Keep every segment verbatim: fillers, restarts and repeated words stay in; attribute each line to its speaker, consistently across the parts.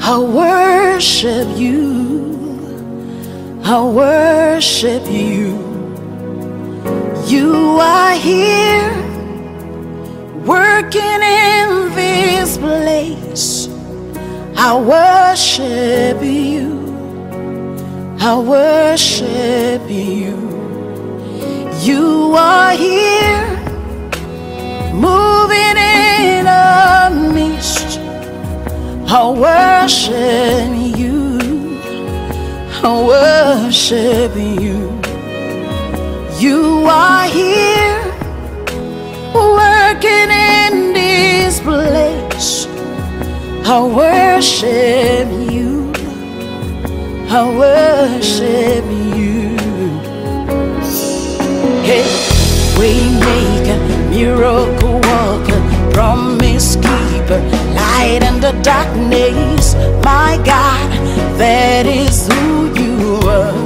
Speaker 1: I worship you, I worship you. You are here, working in this place. I worship you, I worship you. You are here, moving in our midst. I worship you, I worship you. You are here, working in this place. I worship you, I worship you. Hey, waymaker, miracle worker, promise keeper, light in the darkness. My God, that is who you are.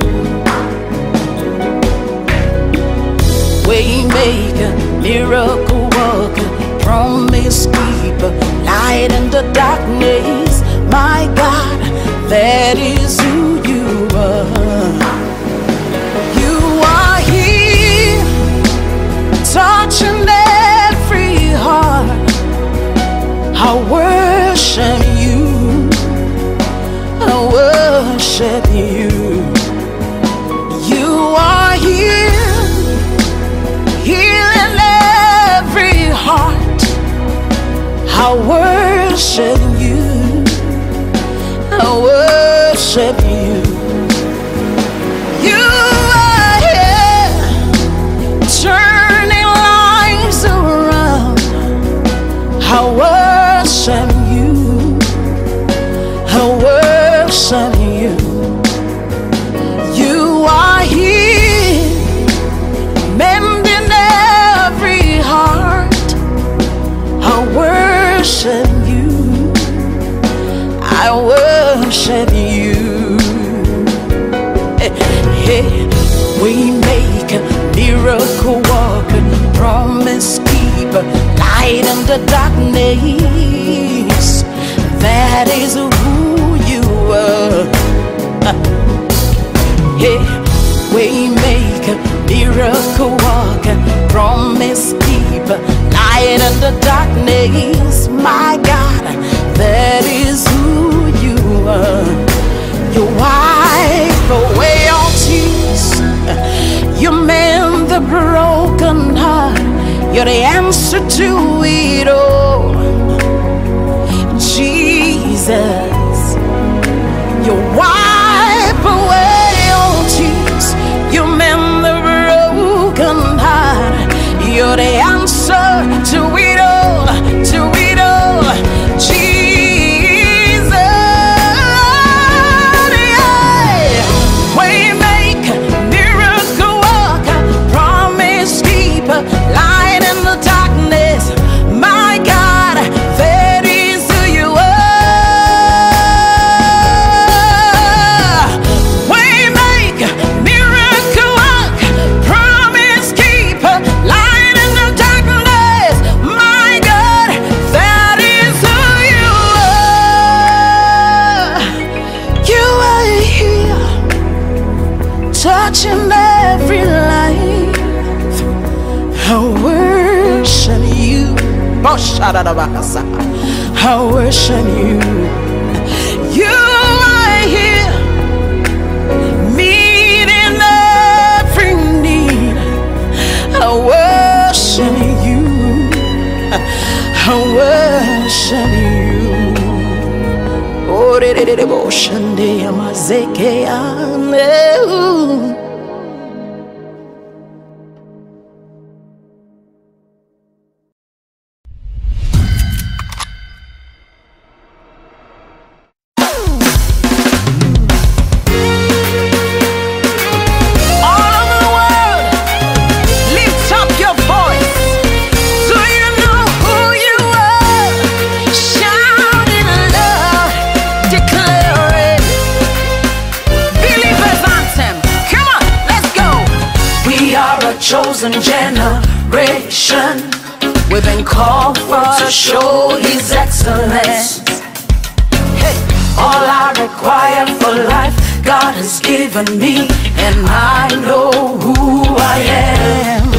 Speaker 1: Waymaker, miracle worker, promise keeper, light in the darkness. My God, that is who you are. You are here, touching every heart. I worship you, I worship you. You are here, healing every heart. I worship you, I worship you. You are here, turning lives around. I worship you, I worship you. You are here, mending every heart. I worship you, I worship you. Hey, hey. We make a miracle worker, promise keeper, light in the darkness. That is who you are. Hey, we make a miracle worker, promise keeper, light in the darkness. My God, that is who you are. You wipe away all tears, you mend the broken heart. You're the answer to it all, Jesus. You wipe away all tears, you mend the broken heart. You're the answer to it all, to it all, Jesus. Yeah. Waymaker, miracle worker, promise keeper, light in the darkness. My God, that is who you are. Waymaker, miracle worker, promise keeper, light in the darkness. My God, that is who you are. You are here, touching every life. I worship you, I worship you. You are here, meeting every need. I worship you, I worship you. Oh, de de de devotion, de amazeke ane. Chosen generation, we've been called for to show His excellence. Hey, All I require for life, God has given me, and I know who I am.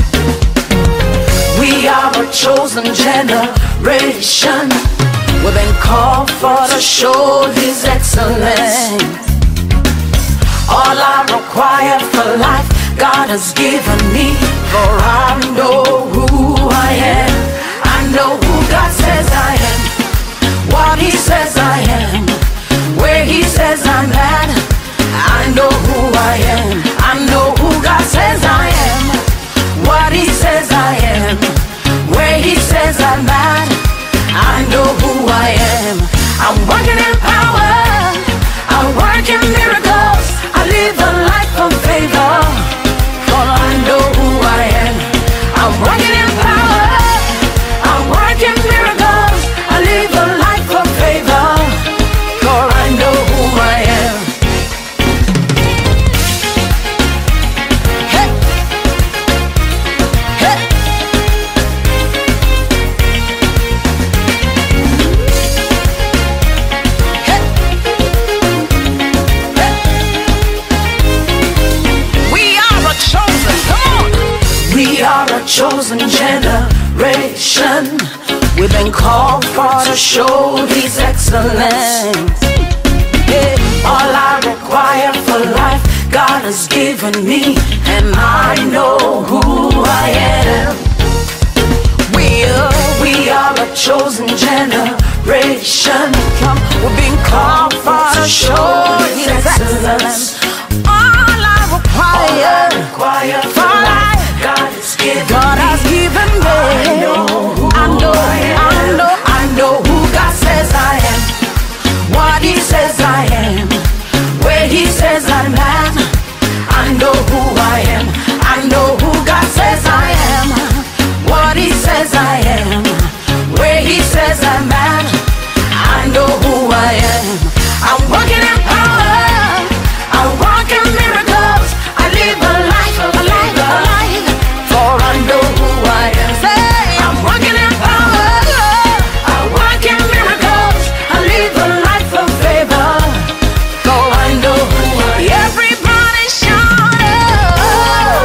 Speaker 1: We are a chosen generation. We've been called for to show His excellence. All I require for life, God has given me, for I know who I am. I know who God says I am, what He says I am, where He says I'm at. I know who I am. I know who God says I am, what He says I am, where He says I'm at. I know who I am. I'm working in power, I work in miracles, I live a life of favor, for I know who I am. I'm working in power, I work in miracles, I live a life of favor, for I know who I am. Hey. Hey. We are a chosen generation. We've been called for to show His excellence. Yeah. All I require for life, God has given me, and I know who I am. We are, we are a chosen generation. Come, we've been called for to show His excellence. All I require, All I require for life, God has given God has given me. I know who I know, I, I know, I know who God says I am, what He says I am, where He says I'm at. I know who I am. I know who God says I am, what He says I am, where He says I'm at. I know who I am. I'm working in power, I walk in miracles, I live a life of a life, a life, for I know who I am. Say, I'm working in power, I walk in miracles, I live a life of favor, for I know who I am. Everybody shout out.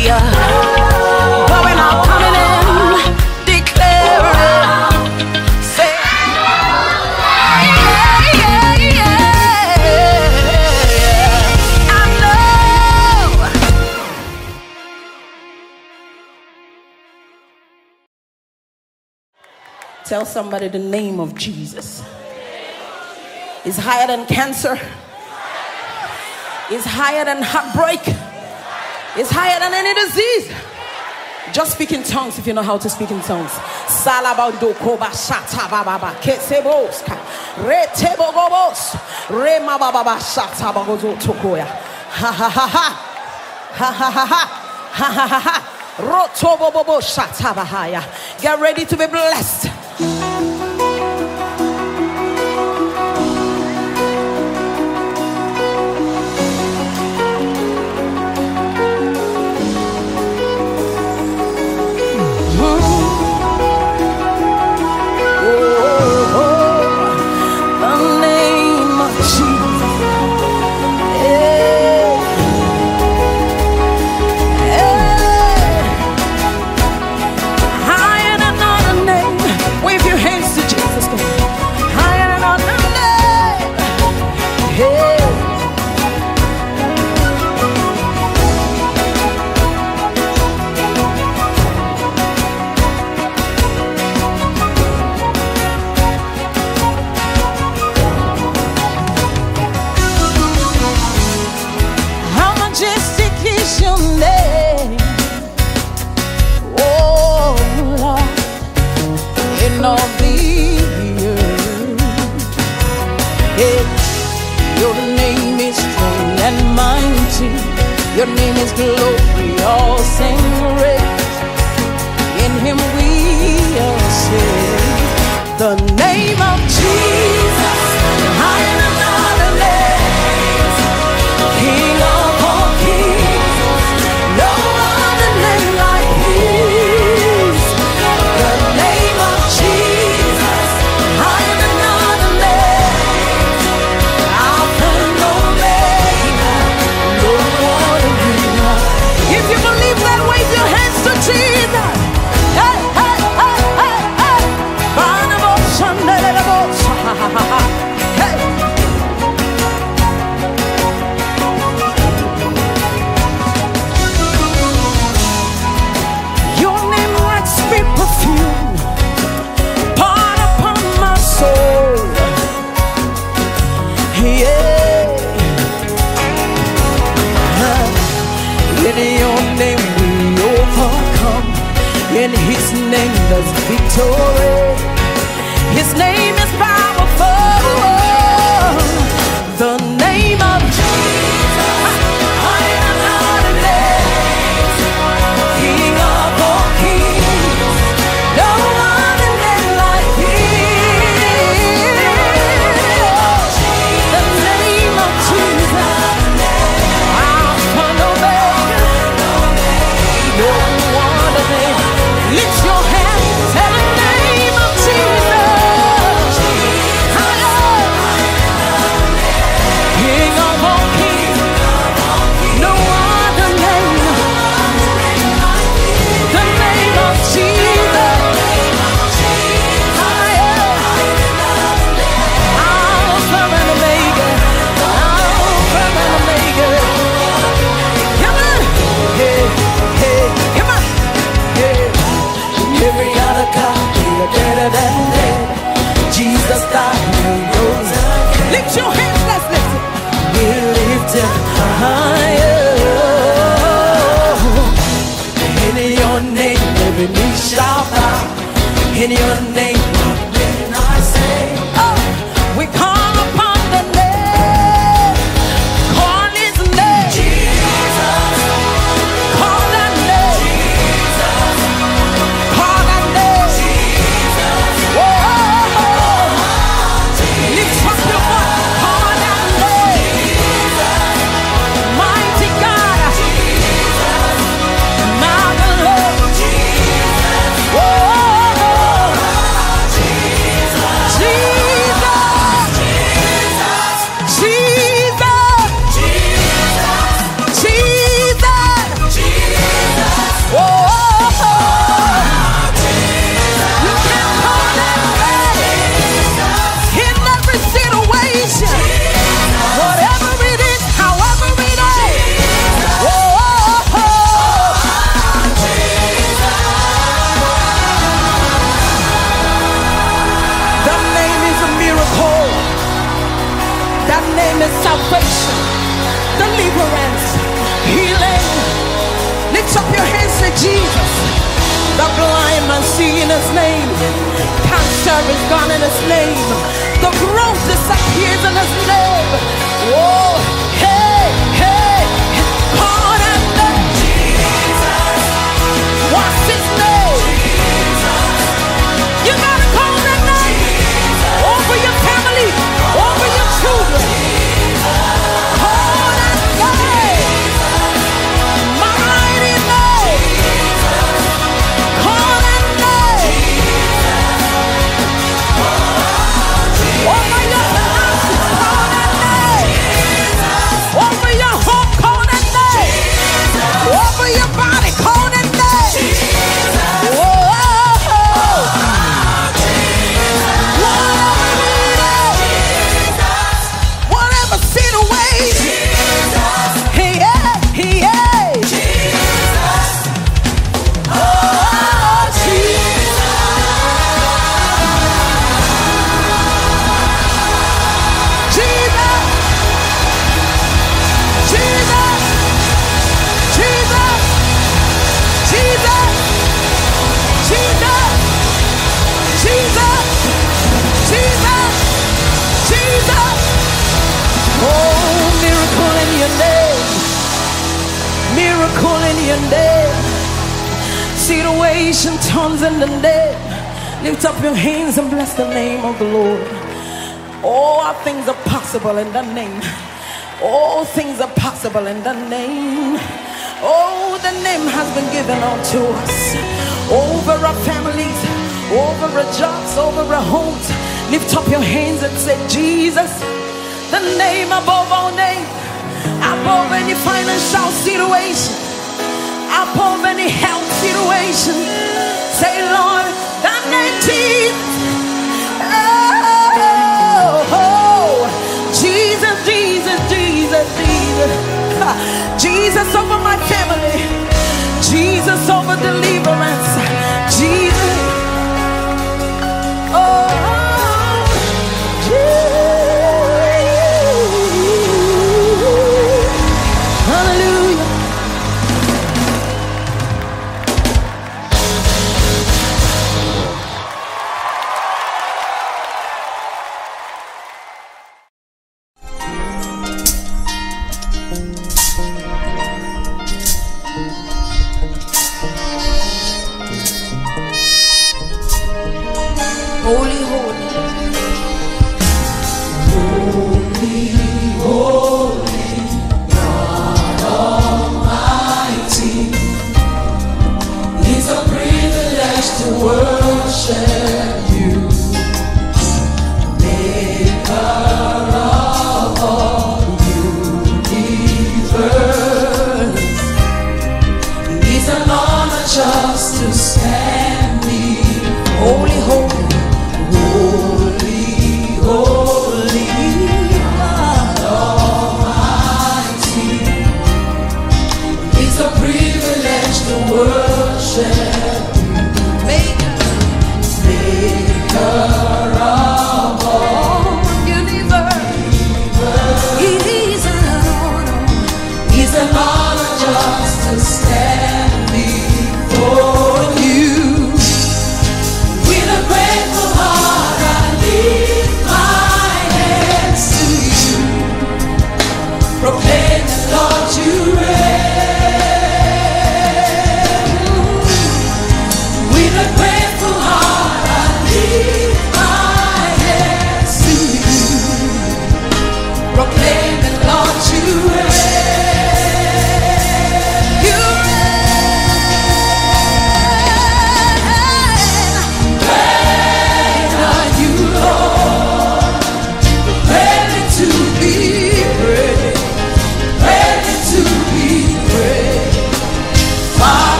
Speaker 1: Going out, coming in, declaring. Say, yeah, yeah, yeah. I know. Tell somebody the name of Jesus is higher than cancer, is higher than heartbreak, is higher than any disease. Just speak in tongues if you know how to speak in tongues. Salabando koba shata baba kesebos retebogobos rema baba shata bagozo tokoya. Ha ha ha ha ha ha ha ha ha ha ha. Rotobobobo shata bahaya. Get ready to be blessed. Your name is glory, all sing praise. In him we are saved. The name of Jesus, higher than other names. King of all kings, no other name like his. The name of Jesus, higher than other names. Alpha and Omega, no one. If you believe that, wave your hands to Jesus. Hey, hey, hey, hey, hey. Hey. Your name like sweet perfume, poured upon my soul. Yeah. In your name we overcome. In his name there's victory. His name is powerful. The name of Jesus, higher than other names. King of all kings, no other name like his. The name of Jesus, Alpha and Omega. No wonder they lift your hands, tell the name of Jesus. salvation, deliverance, healing. Lift up your hands to Jesus. The blind man see in his name. Cancer is gone in his name. The growth disappears in his name. Whoa, hey, hey, call that name. Jesus. What's his name? Jesus. You gotta call that name. Jesus. Over your family, Jesus. Over your children. Jesus. Call that name. Jesus. Mighty name. Jesus. Call that name. Jesus. Over your house, call that name. Jesus. Over your home, call that name. Jesus. Over your body, call that name. Jesus. Whoa. Whatever situation, hey, yeah, yeah. Jesus. Oh, Jesus. Jesus. Jesus. Jesus. Jesus. Jesus. Jesus. Jesus. Jesus. Oh, miracle in your name. Miracle in your name. Situation turns in the name. Lift up your hands and bless the name of the Lord. All things are possible in the name. All things are possible in the name. Oh, the name has been given unto us. Over our families, over our jobs, over our homes. Lift up your hands and say, Jesus, the name above all names, above any financial situation, above any health situation. Say, Lord, that name Jesus. Oh, oh, Jesus, Jesus, Jesus, Jesus. Ha. Jesus over my family. Jesus over deliverance. Jesus. Oh, hallelujah. Holy, holy. Holy, holy, God Almighty. It's a privilege to worship you, Maker of all universe. It's an honor just to stand before. Holy, holy. Holy, holy,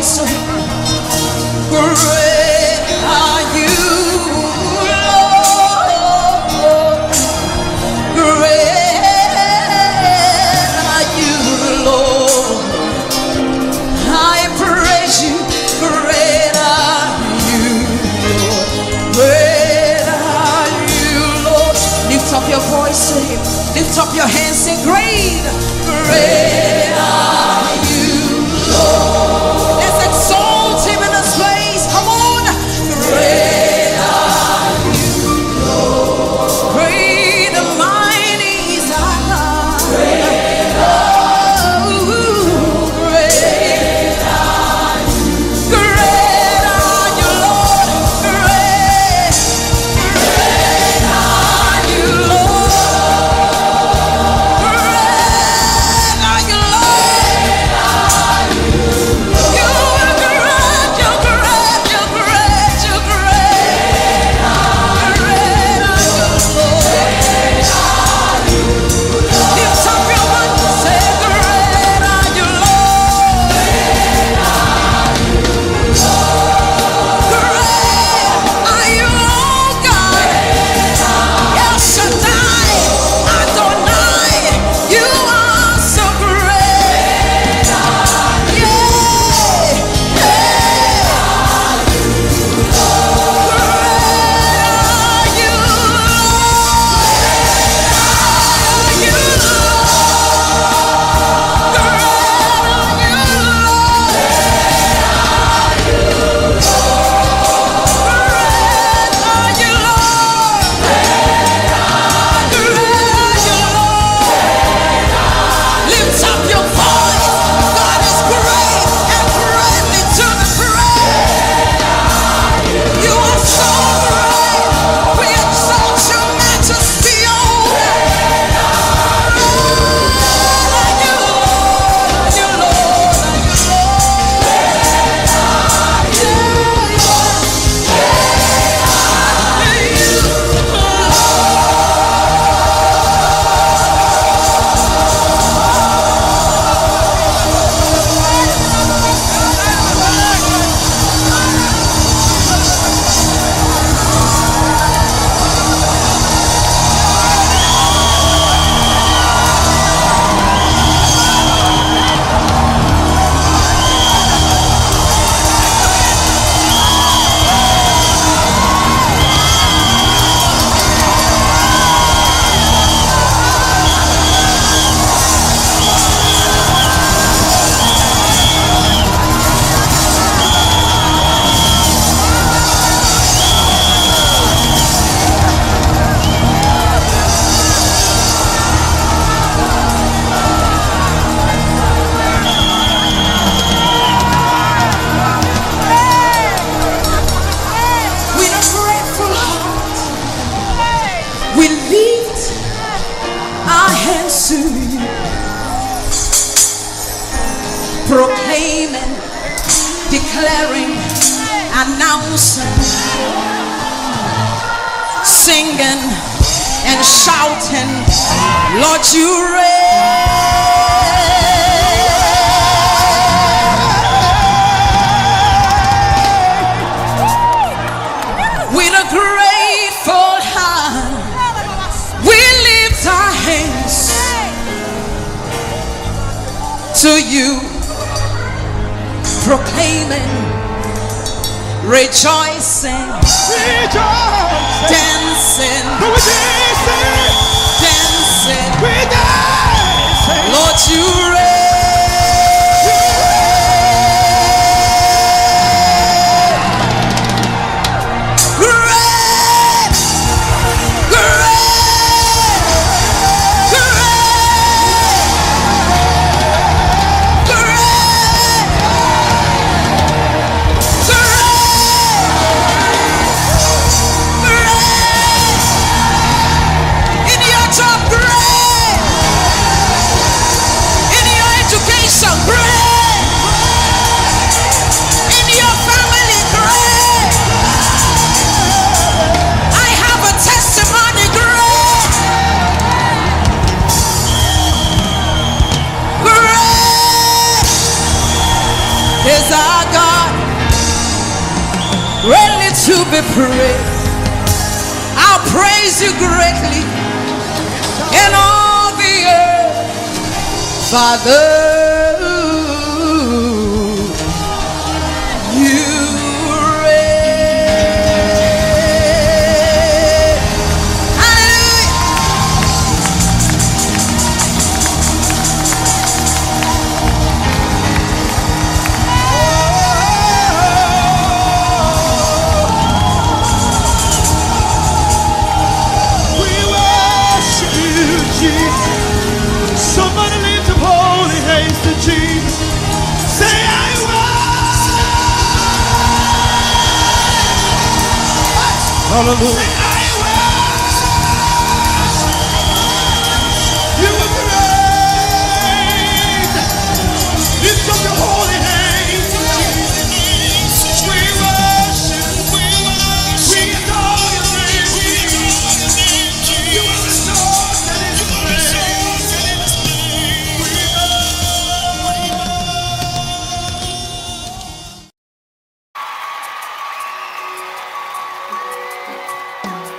Speaker 1: voice to Him. Great are you, Lord. Great are you, Lord. I praise you. Great are you, Lord. Great are you, Lord. Lift up your voice to Him. Lift up your hands. Say, great, great are you, Lord. Let's exalt Him in this place. Come on. Great are you, Lord. Great and mighty is our God. Great are you, great are you. Great are you, Lord. Great, great are you, Lord. Great are you, Lord. You are great, you're great, you're great, you're great. Great are you, Lord. Lift up your voice and say, great are you, Lord. Great are you, oh God. El Shaddai, Adonai, you are so great. Yeah, yeah. Lift up your voice. God is great and greatly to be praised. You are so great. We exalt your majesty, oh Lord. You, Lord, you, with a grateful heart, we lift our hands to you, proclaiming, declaring, announcing, singing and shouting, Lord, you reign. With a grateful heart, we lift our hands to you, proclaiming, rejoicing, dancing, dancing, Lord, you reign. Great, great, in your ready to be praised. I'll praise you greatly in all the earth, Father. You
Speaker 2: Hallelujah. You are great. Lift up your holy hands. We worship. We adore your name. You are exalted in this place.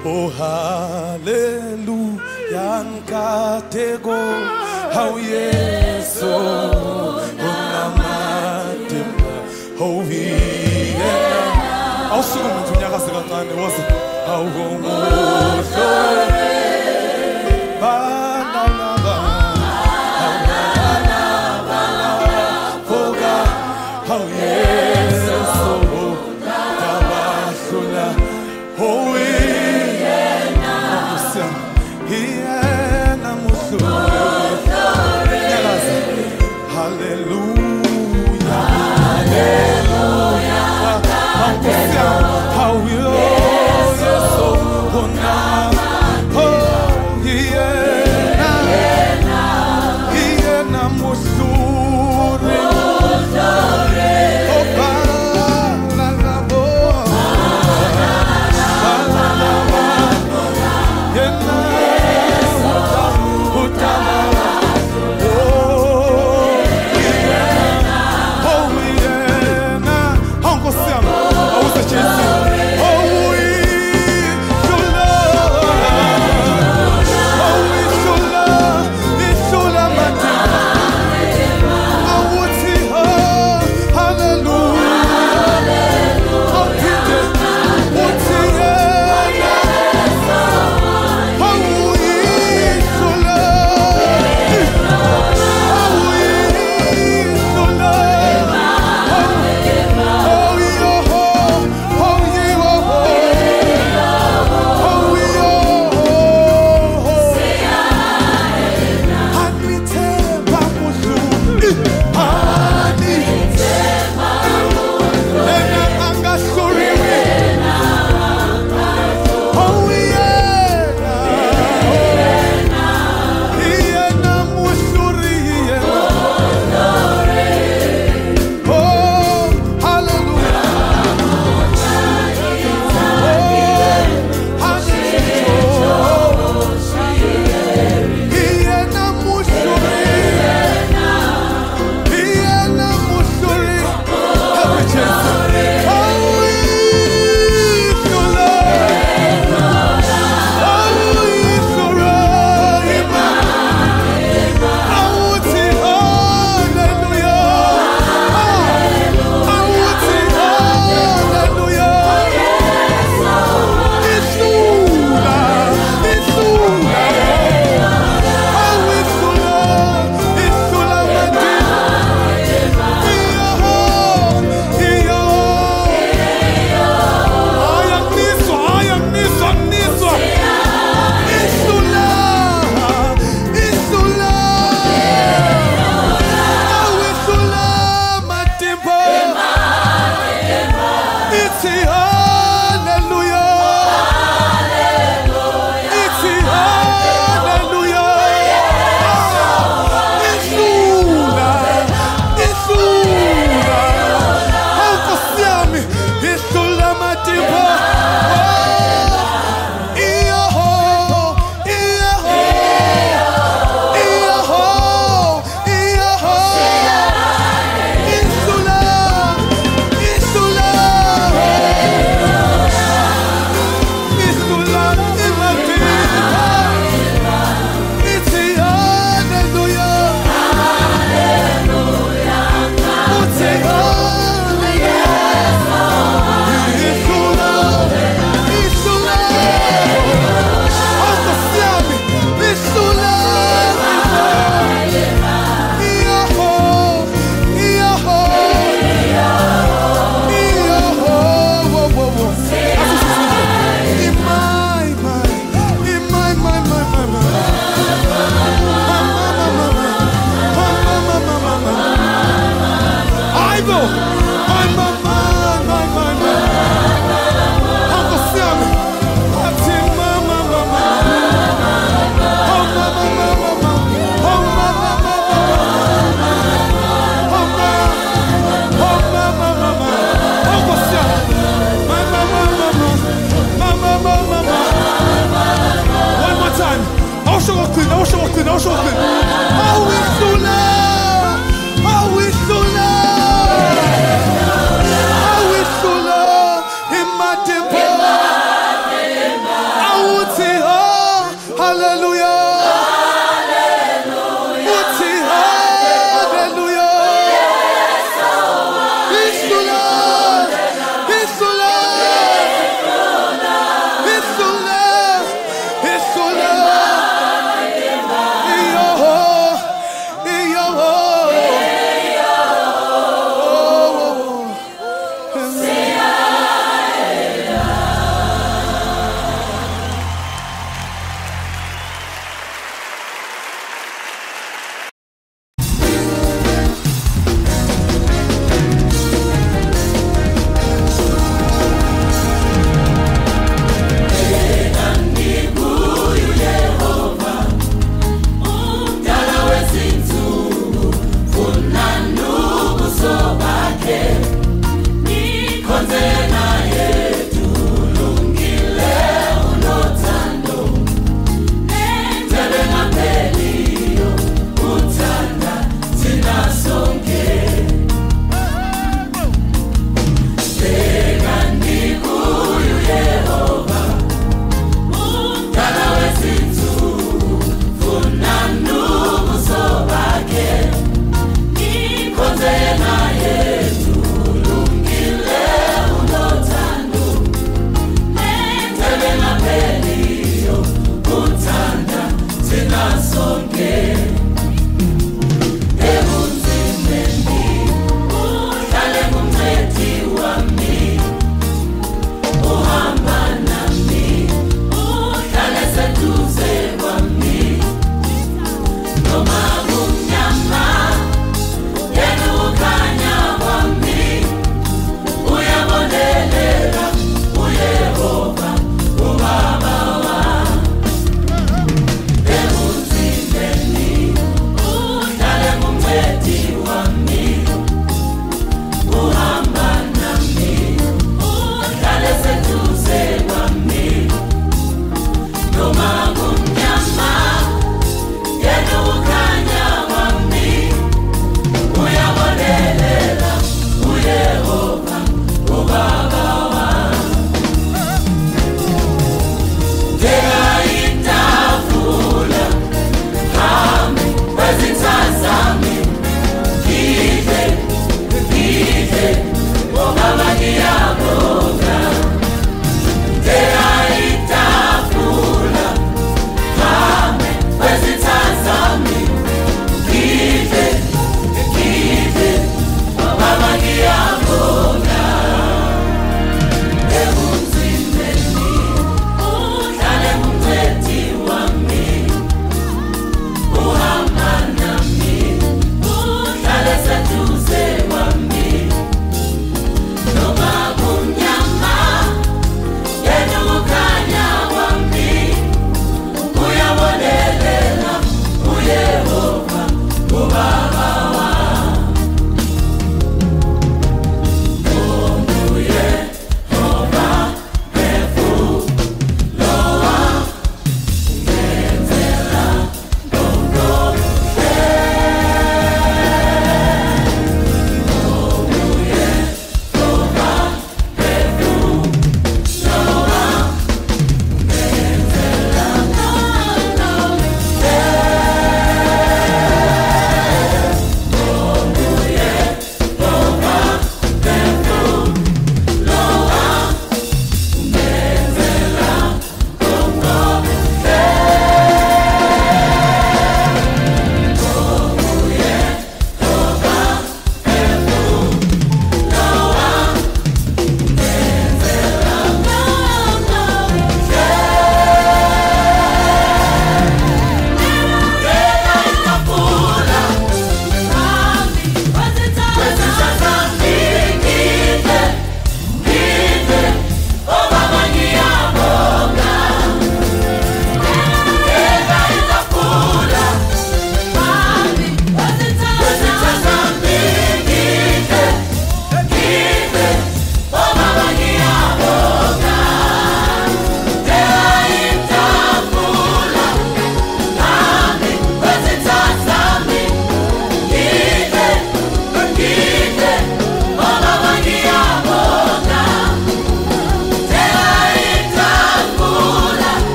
Speaker 2: Oh, hallelujah, nkatego, how yes, oh, onamatima, oh, yeah. Also, I'm going to was how how yes, oh, oh, hallelujah, hallelujah, how we love you so, oh, now, oh, yeah, yeah, namusure, oh, balalabo, balalabo, yeah,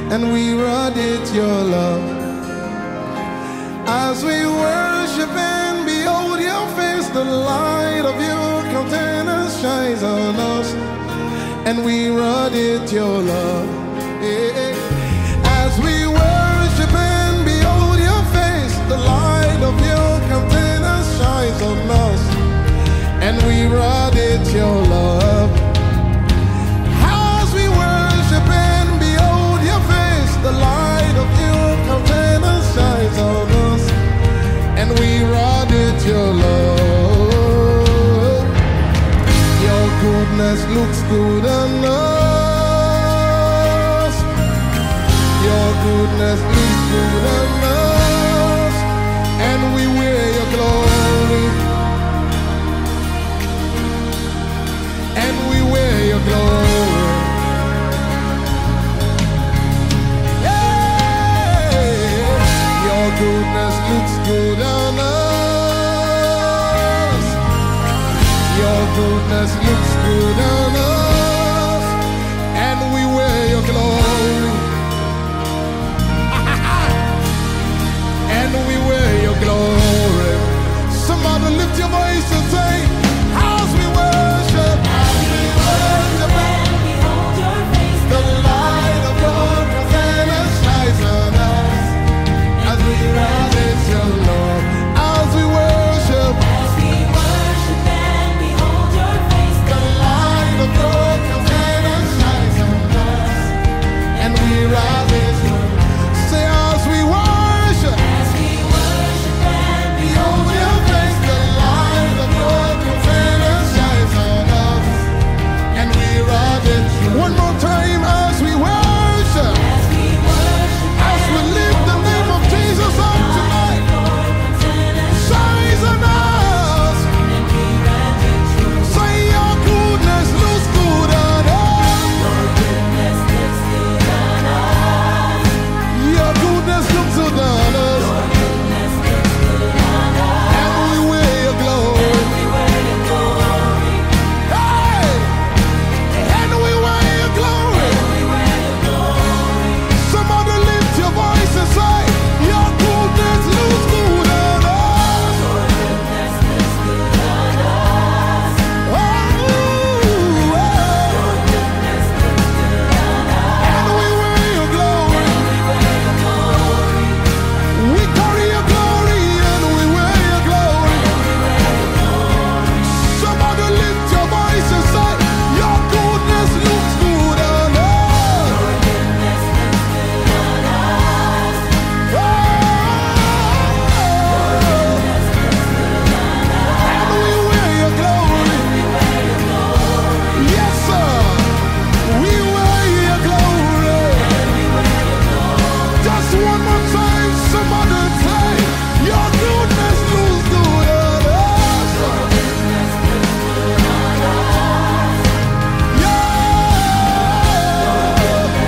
Speaker 2: and we radiate your love. As we worship and behold your face, the light of your countenance shines on us, and we radiate your love. Yeah. As we worship and behold your face, the light of your countenance shines on us, and we radiate your love. As we worship and behold your face, the light of your countenance shines on us, and we radiate your love. Your goodness looks good on us. Your goodness looks good on us, and we wear your glory. And we wear your glory. Yeah. Your goodness looks good on us. Your goodness looks good on us, and we wear your glory. And we wear your glory. Somebody lift your voice and say, as we worship, as we worship and behold your face, the light of your countenance shines on us, as we radiate your love. As we worship, as we worship and behold your face, the light of your countenance shines on us, and we radiate your love. Say, as we worship, as we worship and behold your face, the light of your countenance shines on us, and we radiate your love. One more time, as we worship, as we worship, as we lift the name of Jesus up tonight, shines on us, and we radiate your love. Say, your goodness looks good on us. Your goodness looks good on us. Your goodness looks good on us. Your goodness looks good on us. And we wear your glory. And we wear your glory. Hey! And we wear your glory. And we wear your glory. Somebody lift your voice and say, your goodness looks good on us. Your goodness looks good on us. Oh, oh. Your goodness looks good on us. And we wear your glory. And we wear your glory. We carry your glory, and we wear your glory. And we wear your glory. Somebody lift your voice and say, your goodness looks good on us. Your goodness looks good on us. Oh, and we wear your glory. And we wear your glory. Yes, sir. We wear your glory. And we wear your glory. Just one more time, somebody say, your goodness looks good on us. Your goodness looks good on us. Yeah.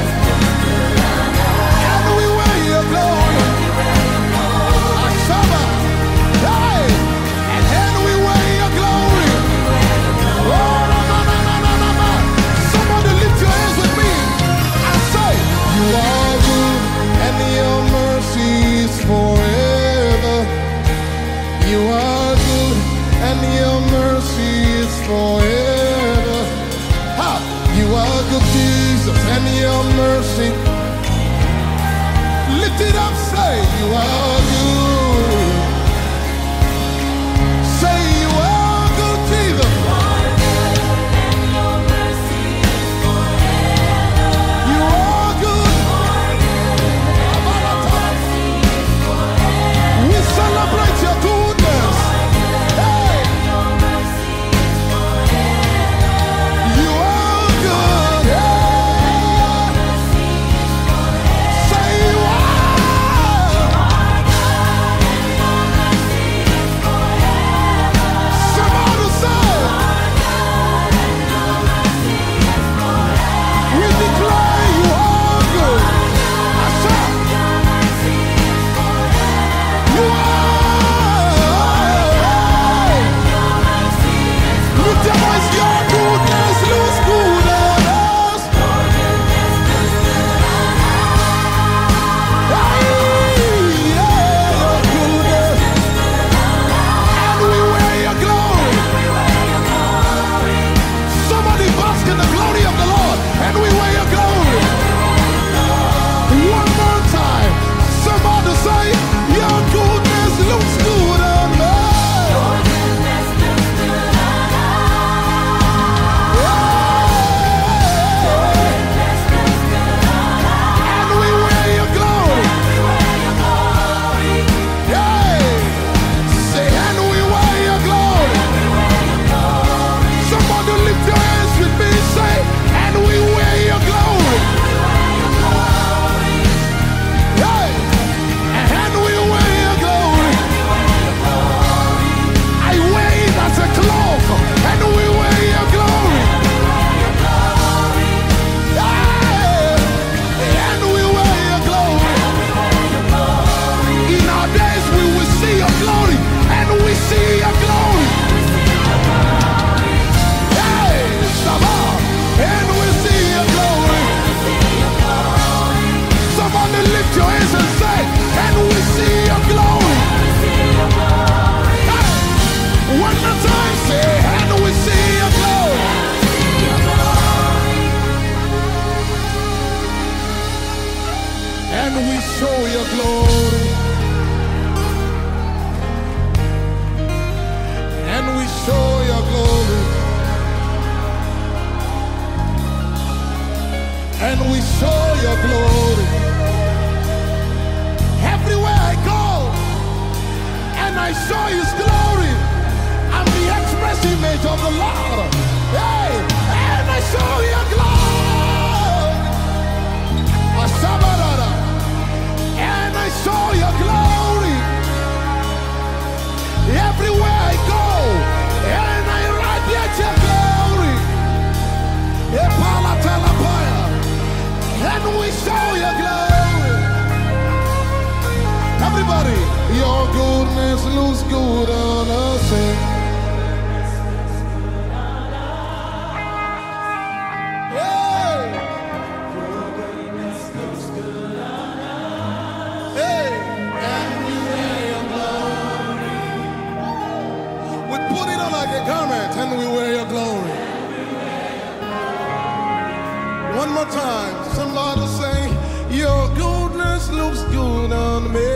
Speaker 2: And we wear your glory. Ashaba. Hey. And then we wear your glory. Oh, no, no, no, no, no, no, no. Somebody lift your hands with me and say, you are good, and your mercy is forever. You are good, and your mercy is forever. Ha! You are good, Jesus, and your mercy. Lift it up, say, you are good. Say, you are good, Jesus. You are good. We celebrate your goodness. Hey. You are good. Yeah. Say you are. glory. Everywhere I go and I saw his glory, I'm the express image of the Lord. Hey, and I saw your glory. Asabarada. And I saw your glory. Everywhere I go and I radiate your glory. And we saw your glory. Everybody, your goodness looks good on us. Hey. Hey. And we wear your glory. We put it on like a garment and we wear your glory. One more time, somebody say, your goodness looks good on me.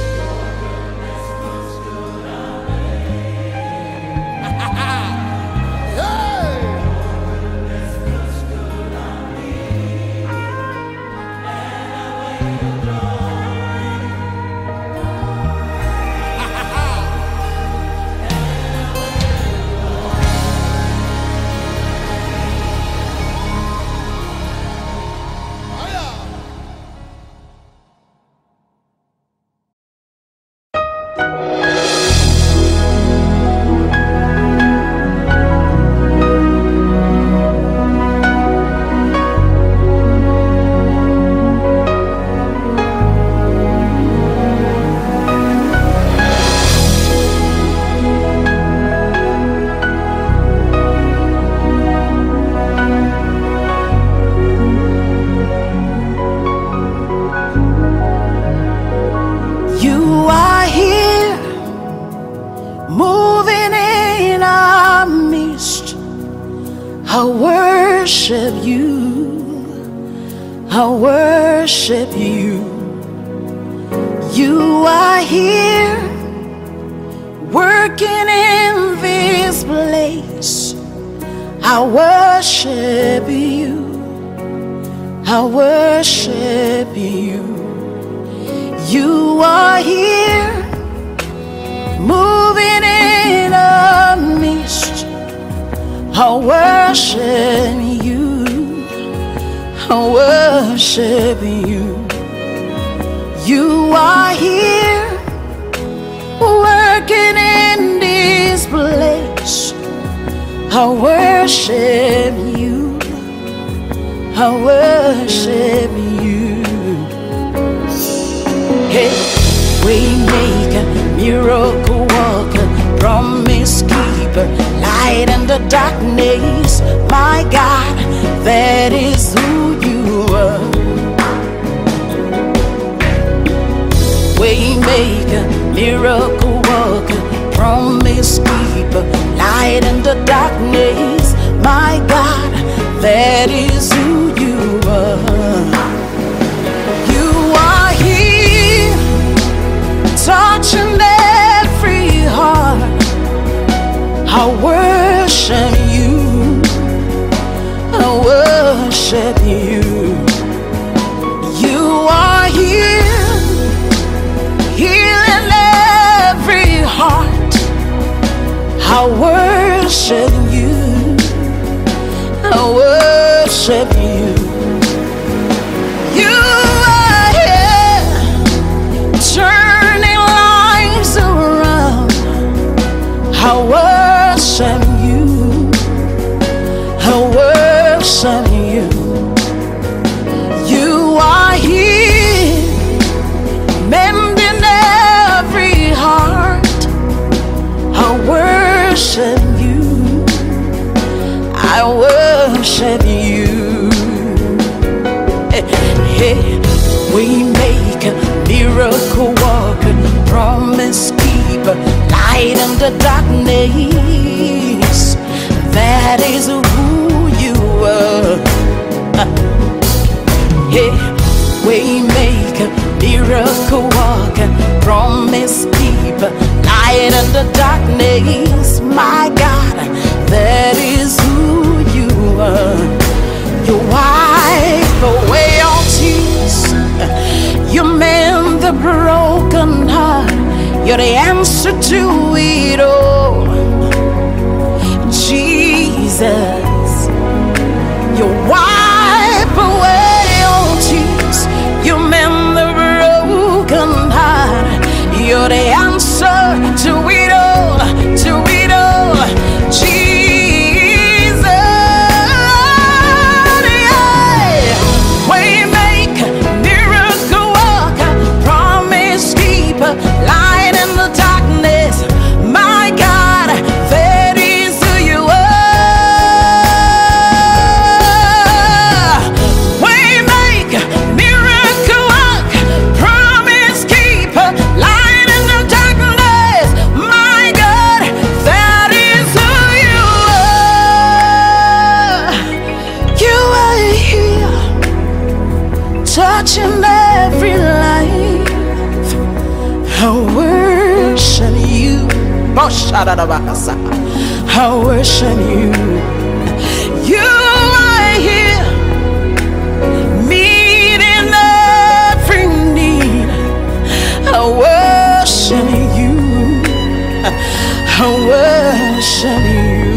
Speaker 1: I worship you, I worship you. You are here, working in this place. I worship you, I worship you. You are here, moving in a mist. I worship you, I worship you. You are here, working in this place. I worship you, I worship you. Hey, Waymaker, miracle worker, promise keeper, light in the darkness. My God, that is who you are. Waymaker, miracle worker, promise keeper, light in the darkness. My God, that is who you are. You are here, touching every heart. I worship you, I worship you. You are here, healing every heart. I worship you, I worship you. You are here, turning lives around. I worship you, I worship you. You are here, mending every heart. I worship you, I worship you. Hey, hey. Waymaker, miracle worker, promise keeper, light in the darkness. That is who you are. Hey, Waymaker, miracle worker, promise keeper, light in the darkness. My God, that is who you are. You wipe away all tears. mend the broken heart. You're the answer to it all. Jesus, you wipe away all tears. You mend the broken heart. You're the answer to it all, to it all. Jesus, yeah. Waymaker, miracle worker, promise keeper, light in the darkness. My God, that is who you are. Waymaker, miracle worker, promise keeper, light in the darkness. My God, that is who you are. You are here, touching every life. I worship you. I worship you. You are here, meeting every need. I worship you. I worship you.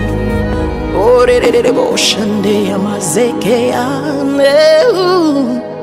Speaker 1: Oh, de de de devotion, de amazeke,